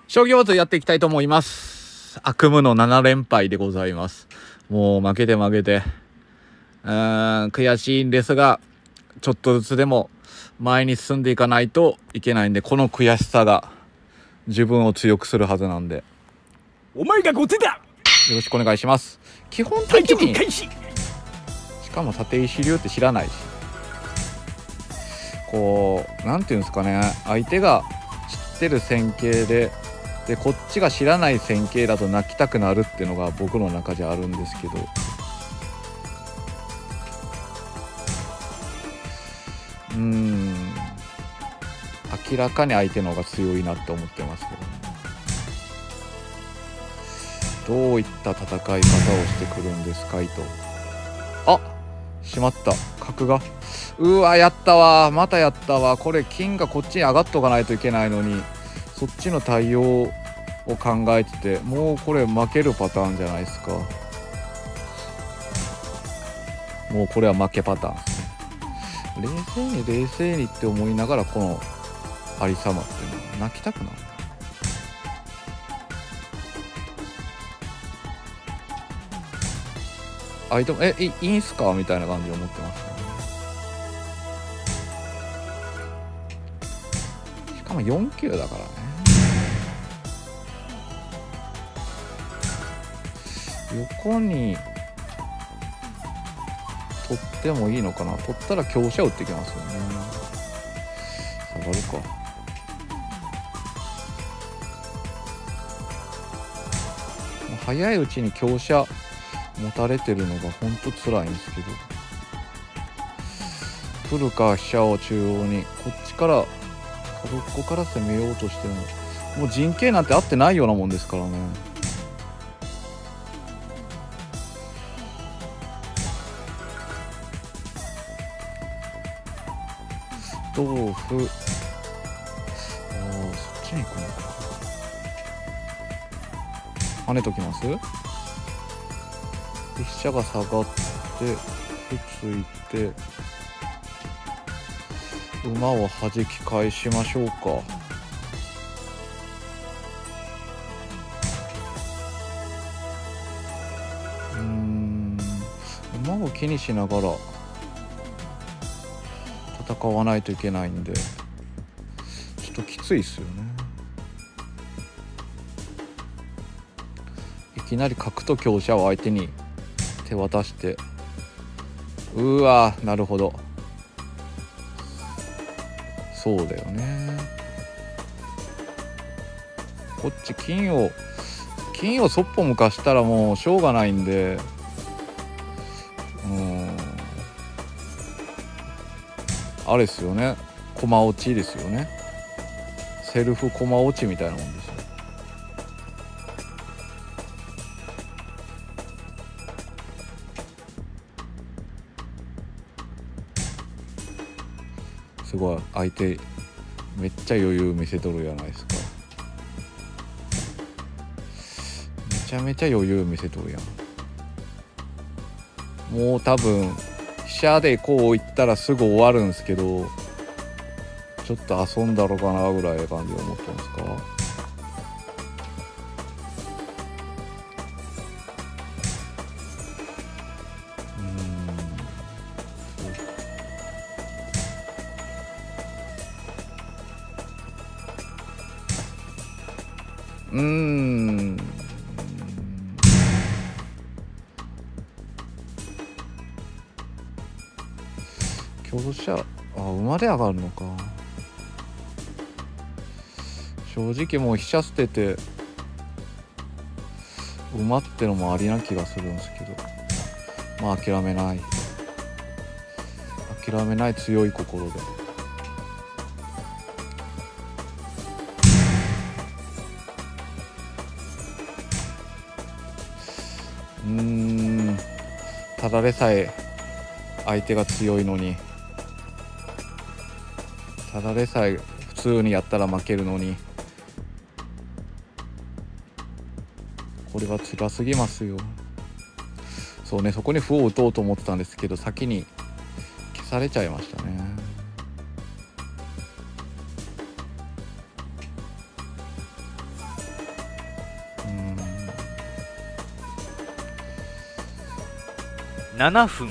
将棋バトルやっていきたいと思います。悪夢の7連敗でございます。もう負けて悔しいんですが、ちょっとずつでも前に進んでいかないといけないんで、この悔しさが自分を強くするはずなんで、 お前が後手だ。 よろしくお願いします。基本対的に局開始。 しかも立石流って知らないし、こうなんていうんですかね、相手が知ってる戦型でこっちが知らない戦型だと泣きたくなるっていうのが僕の中じゃあるんですけど、明らかに相手の方が強いなって思ってますけどね。どういった戦い方をしてくるんですかいと。あ、しまった、角がやったわ、またやったわ。これ金がこっちに上がっとかないといけないのに、そっちの対応を考えてて、もうこれ負けるパターンじゃないですか。もうこれは負けパターンですね。冷静にって思いながら、このありさまっていうのは泣きたくなる。相手もいいんすかみたいな感じで思ってますね。しかも4級だからね。横に取ってもいいのかな。取ったら強者打ってきますよね。下がるか。早いうちに強者持たれてるのがほんと辛いんですけど、来るか飛車を中央に、こっちから角っこから攻めようとしても、もう陣形なんて合ってないようなもんですからね。同歩、そっちに行くのか。跳ねときます。飛車が下がって歩ついて、馬を弾き返しましょうか。馬を気にしながら戦わないといけないんで、ちょっときついっすよね。いきなり角と香車を相手に手渡して、なるほど、そうだよね。こっち金をそっぽ向かしたらもうしょうがないんで、あれですよね、駒落ちですよね。セルフ駒落ちみたいなもんですよ。すごい、相手めっちゃ余裕見せとるじゃないですか。めちゃめちゃ余裕見せとるやん。もう多分飛車でこういったらすぐ終わるんですけど、ちょっと遊んだろかなぐらいの感じで思ってますか。香車、馬で上がるのか。正直もう飛車捨てて馬ってのもありな気がするんですけど、まあ諦めない強い心で。ただでさえ相手が強いのに、ただでさえ普通にやったら負けるのに、これは辛すぎますよ。そうね、そこに歩を打とうと思ってたんですけど、先に消されちゃいましたね。 7分。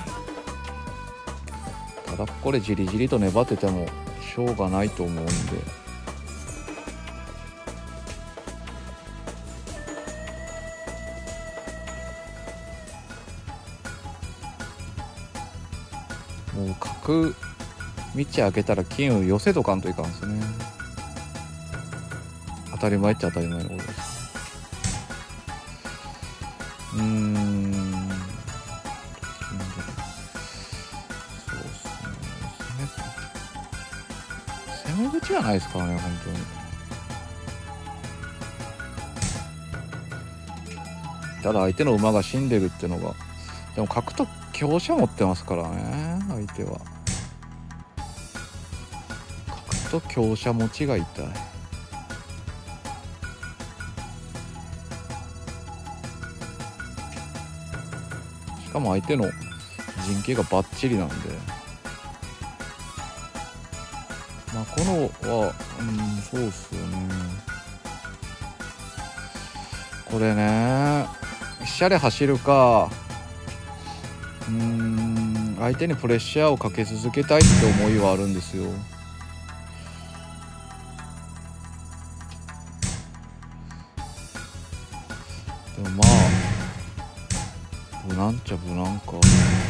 ただこれじりじりと粘っててもしょうがないと思うんで、もう角道開けたら金を寄せとかんといかんですね。当たり前っちゃ当たり前のことです。そうっすね。攻め口はないですからね、本当に。ただ相手の馬が死んでるってのが、でも角と香車持ってますからね、相手は。角と香車持ちが痛い。しかも相手の陣形がバッチリなんで、まあこのはそうっすよね。これね、飛車で走るか、相手にプレッシャーをかけ続けたいって思いはあるんですよ。でもまあ無難っちゃ無難か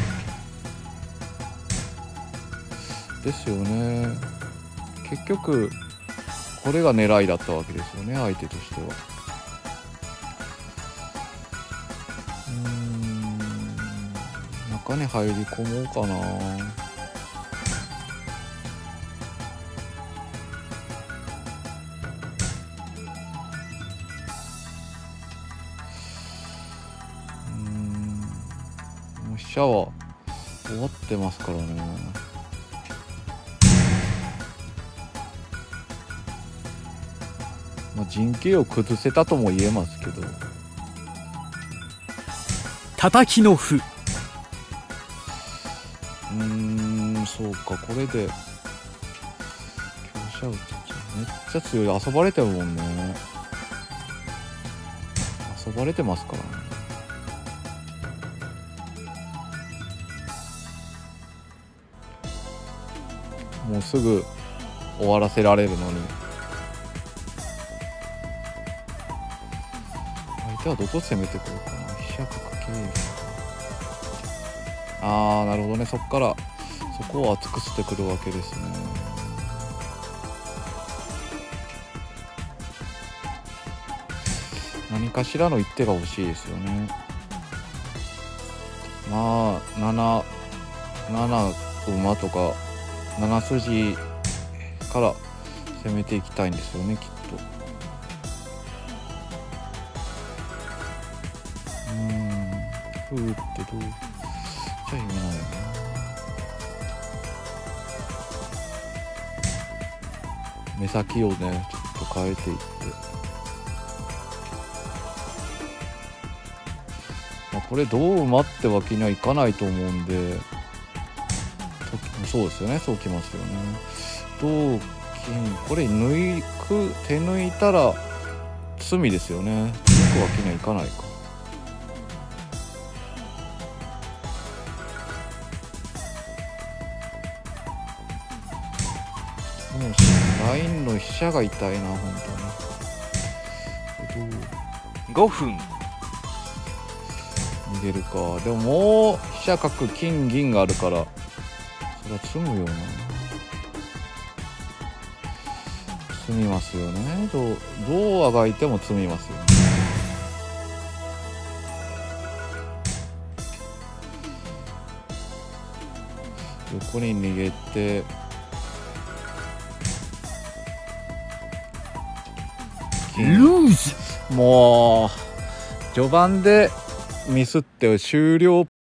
ですよね。結局これが狙いだったわけですよね、相手としては。中に入り込もうかな。もう飛車は終わってますからね。まあ陣形を崩せたとも言えますけど、 叩きの歩。 そうか、これで香車打ってめっちゃ強い。遊ばれてるもんね。遊ばれてますからね。もうすぐ終わらせられるのに。相手はどこ攻めてくるかな。飛車角桂。ああ、なるほどね。そっからそこを厚くしてくるわけですね。何かしらの一手が欲しいですよね。まあ7馬とか7筋から攻めていきたいんですよね、きっと。歩ってどうじゃ意味ないよな。目先をねちょっと変えていって、まあ、これどう馬ってわけにはいかないと思うんで、そうですよね、そうきますよね。同金、これ手抜いたら罪ですよね。抜くわけにはいかないか。もうラインの飛車が痛いな、本当に。 5分。 逃げるか。でももう飛車角金銀があるから、それは詰むよな。詰みますよね。どうあがいても詰みますよね。横に逃げて、 ルーズ。 もう序盤でミスって終了